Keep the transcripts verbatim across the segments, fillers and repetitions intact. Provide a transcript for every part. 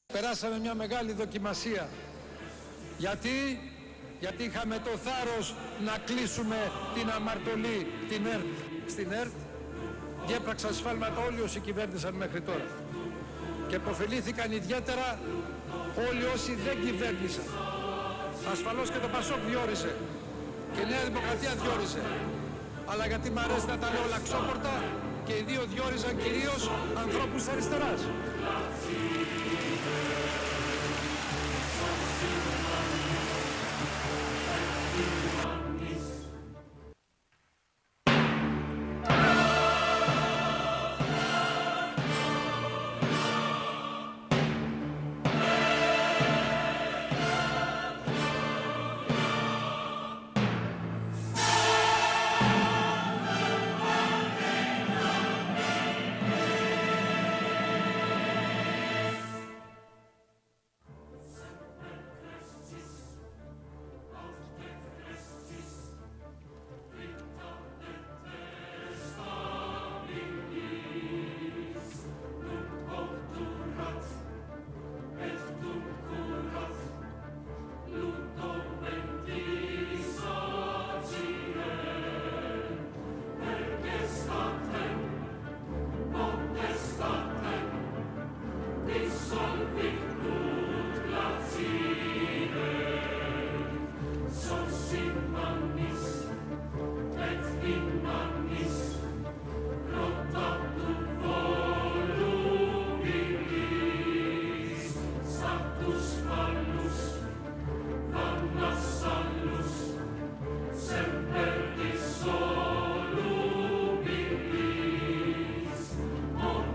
Περάσαμε μια μεγάλη δοκιμασία. Γιατί, γιατί είχαμε το θάρρος να κλείσουμε την αμαρτωλή, την ι αρ τι. Στην ι αρ τι διέπραξαν σφάλματα όλοι όσοι κυβέρνησαν μέχρι τώρα. Και υποφελήθηκαν ιδιαίτερα όλοι όσοι δεν κυβέρνησαν. Ασφαλώς και το Πασόκ διόρισε και η Νέα Δημοκρατία διόρισε. Αλλά γιατί μ' αρέσει να τα λέω λαξόπορτα, και οι δύο διόριζαν κυρίως ανθρώπους αριστεράς.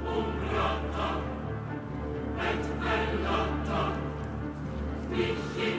We